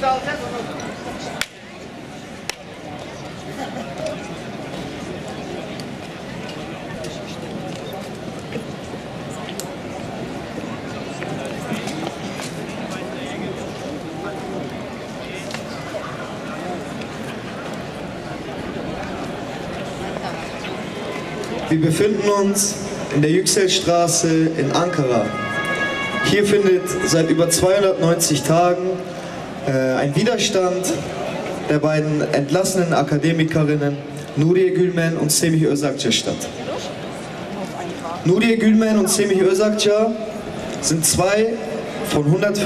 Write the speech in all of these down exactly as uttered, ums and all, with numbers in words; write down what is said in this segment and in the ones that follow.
Wir befinden uns in der Yükselstraße in Ankara. Hier findet seit über zweihundertneunzig Tagen äh, ein Widerstand der beiden entlassenen Akademikerinnen Nuriye Gülmen und Semih Özakça statt. Nuriye Gülmen und Semih Özakça sind zwei von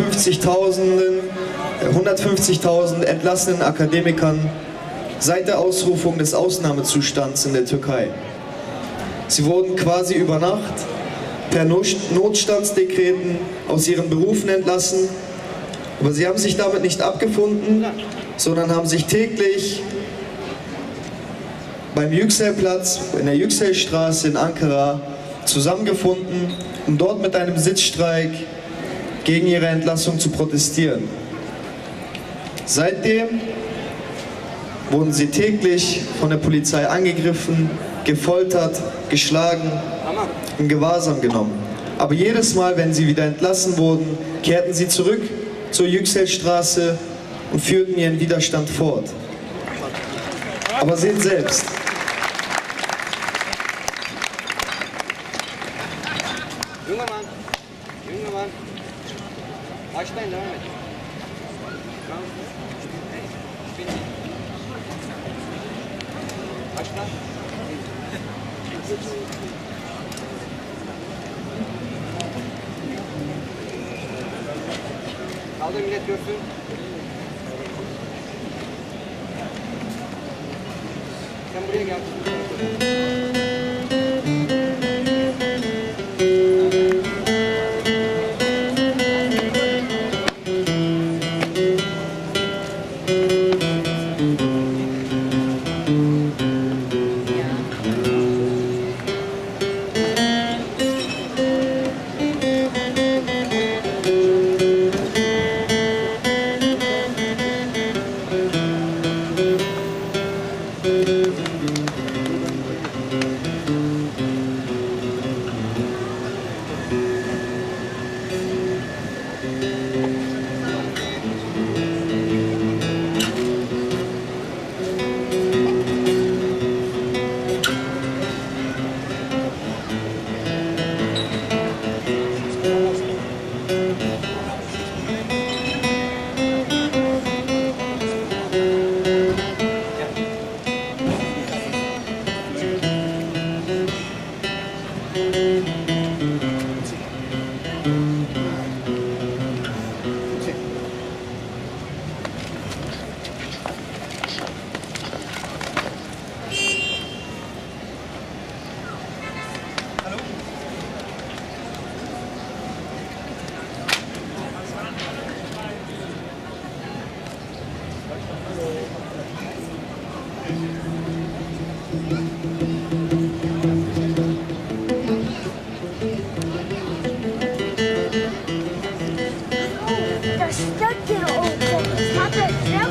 hundertfünfzigtausend entlassenen Akademikern seit der Ausrufung des Ausnahmezustands in der Türkei. Sie wurden quasi über Nacht per Notstandsdekreten aus ihren Berufen entlassen, aber sie haben sich damit nicht abgefunden, sondern haben sich täglich beim Yükselplatz, in der Yükselstraße in Ankara zusammengefunden, um dort mit einem Sitzstreik gegen ihre Entlassung zu protestieren. Seitdem wurden sie täglich von der Polizei angegriffen, gefoltert, geschlagen, in Gewahrsam genommen. Aber jedes Mal, wenn sie wieder entlassen wurden, kehrten sie zurück zur Yükselstraße und führten ihren Widerstand fort. Aber seht selbst. Junger Mann, junger Mann, Ausstein, devam et. Açma. Kaldır millet görsün. Sen buraya gel. Das steckt hier irgendwo. Das hat er sehr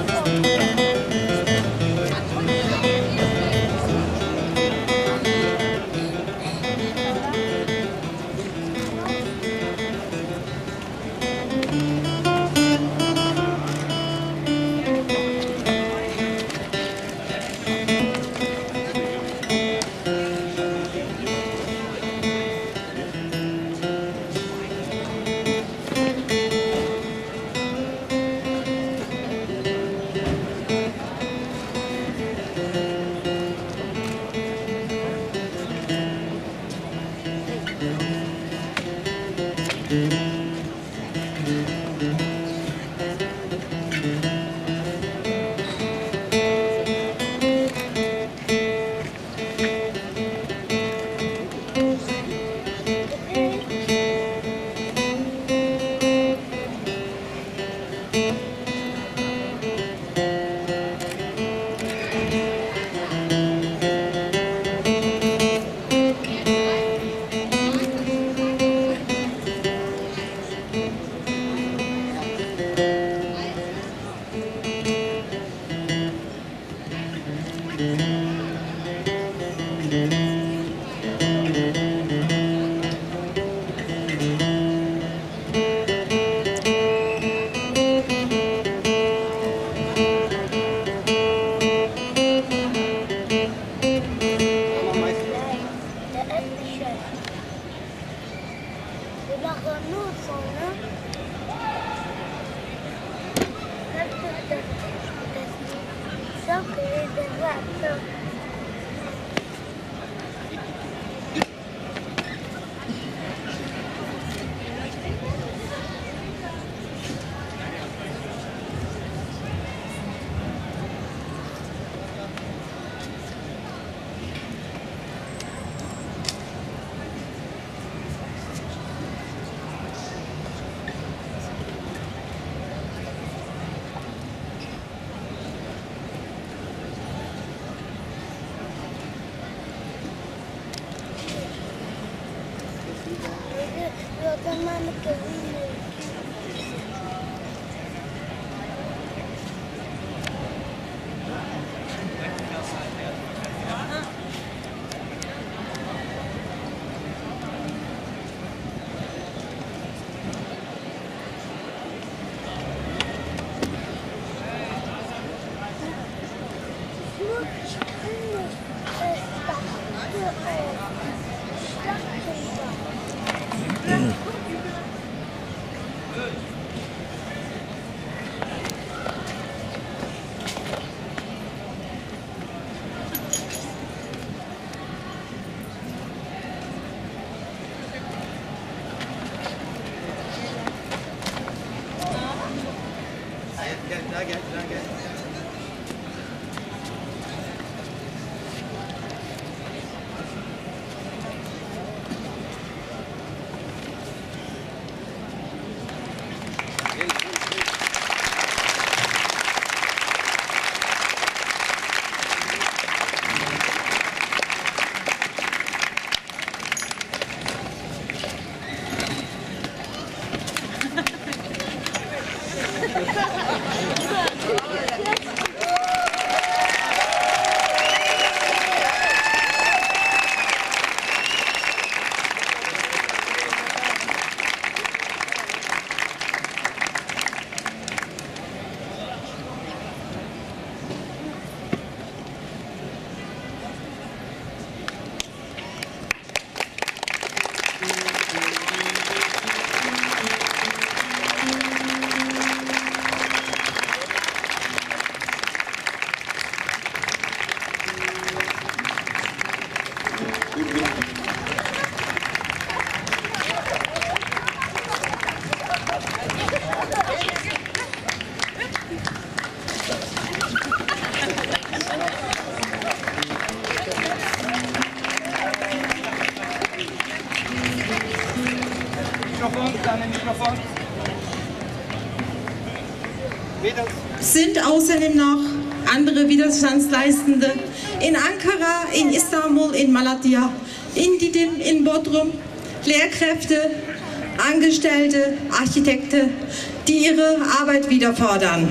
Sind außerdem noch andere Widerstandsleistende in Ankara, in Istanbul, in Malatya, in Didim, in Bodrum, Lehrkräfte, Angestellte, Architekten, die ihre Arbeit wieder fordern.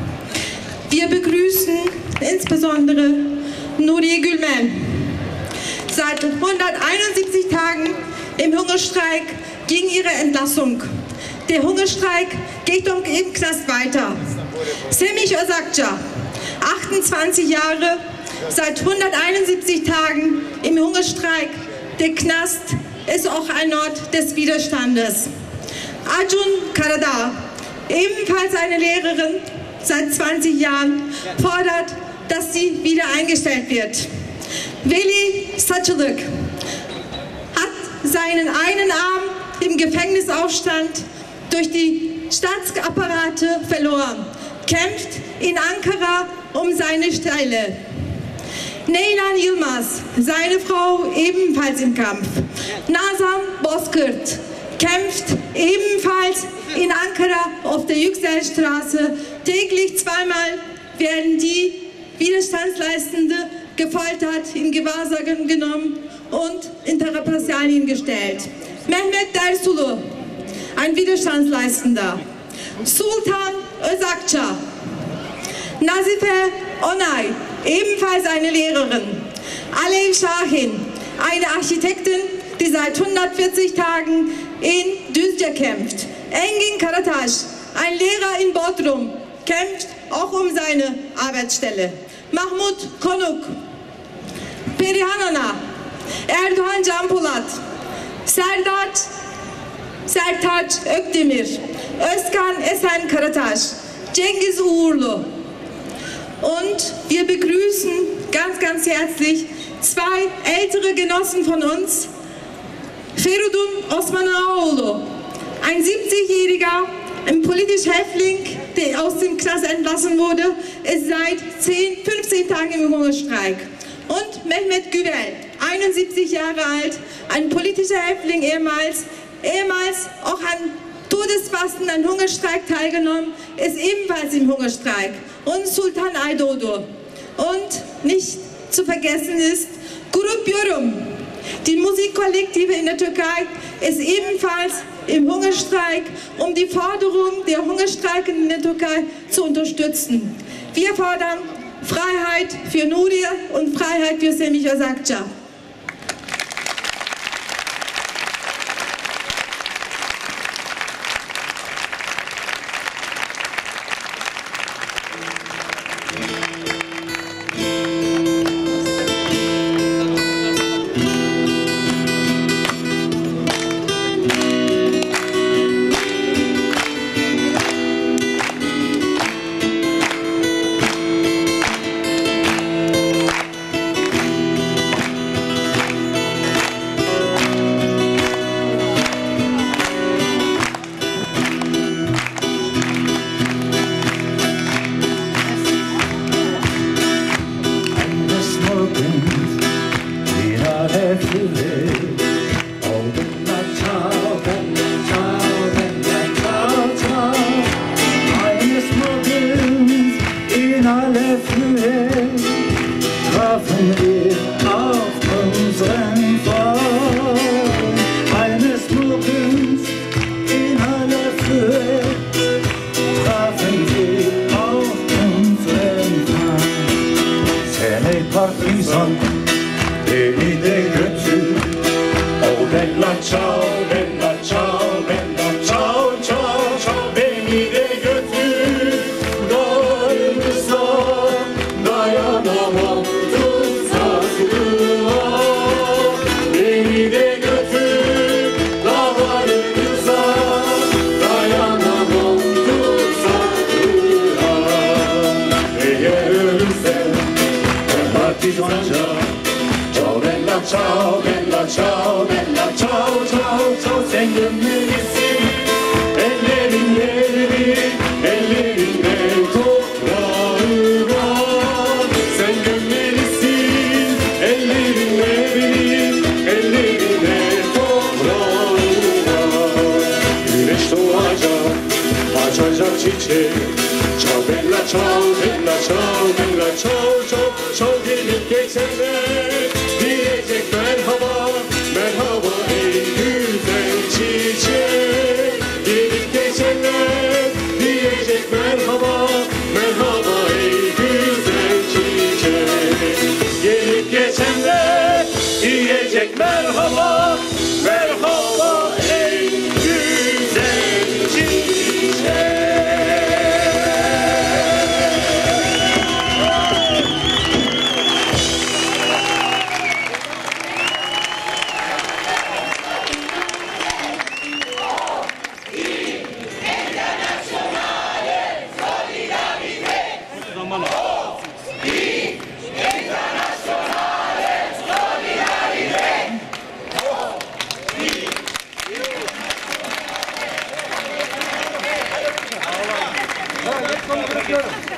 Wir begrüßen insbesondere Nuriye Gülmen. Seit hunderteinundsiebzig Tagen im Hungerstreik gegen ihre Entlassung. Der Hungerstreik geht im Knast weiter. Semih Özakça, achtundzwanzig Jahre, seit hunderteinundsiebzig Tagen im Hungerstreik. Der Knast ist auch ein Ort des Widerstandes. Acun Karadağ, ebenfalls eine Lehrerin, seit zwanzig Jahren, fordert, dass sie wieder eingestellt wird. Veli Saçılık hat seinen einen Arm im Gefängnisaufstand durch die Staatsapparate verloren, kämpft in Ankara um seine Stelle. Neylan Yılmaz, seine Frau, ebenfalls im Kampf. Nazan Bozkurt kämpft ebenfalls in Ankara auf der Yükselstraße. Täglich zweimal werden die Widerstandsleistende gefoltert, in Gewahrsam genommen und in Repressalien gestellt. Mehmet Dersulu, ein Widerstandsleistender. Sultan Özakça, Nazife Onay, ebenfalls eine Lehrerin. Alev Shahin, eine Architektin, die seit hundertvierzig Tagen in Düzce kämpft. Engin Karataş, ein Lehrer in Bodrum, kämpft auch um seine Arbeitsstelle. Mahmut Konuk, Perihan Ana, Erdoğan Canpolat, Serdaç, Sertaç Ökdemir, Özkan Esen Karataş, Cengiz Uğurlu. Und wir begrüßen ganz, ganz herzlich zwei ältere Genossen von uns, Feridun Osmanaoğlu, ein siebzigjähriger, ein politischer Häftling, der aus dem Knast entlassen wurde, ist seit zehn, fünfzehn Tagen im Hungerstreik. Und Mehmet Güvel, einundsiebzig Jahre alt, ein politischer Häftling ehemals, ehemals auch an Todesfasten, an Hungerstreik teilgenommen, ist ebenfalls im Hungerstreik. Und Sultan Aydoğdu. Und nicht zu vergessen ist Grup Yorum. Die Musikkollektive in der Türkei ist ebenfalls im Hungerstreik, um die Forderung der Hungerstreikenden in der Türkei zu unterstützen. Wir fordern Freiheit für Nuri und Freiheit für Semih Özakça. Ciao, bella ciao, bella ciao, ciao, ciao, sen gönlümdesin. Ellerin ellerin, ellerinde toprağına. Sen gönlümdesin, ellerin ellerin, ellerinde toprağına. Güneş doğacak, açacak çiçek. Ciao, bella ciao, bella ciao, bella ciao, ciao, ciao, gelip geçenler. Diyecek merhaba, merhaba ey güzel çiçek. Gelip geçenler diyecek merhaba, merhaba ey güzel çiçek. Gelip geçenler diyecek merhaba, merhaba ey güzel çiçek. Bırakıyorum.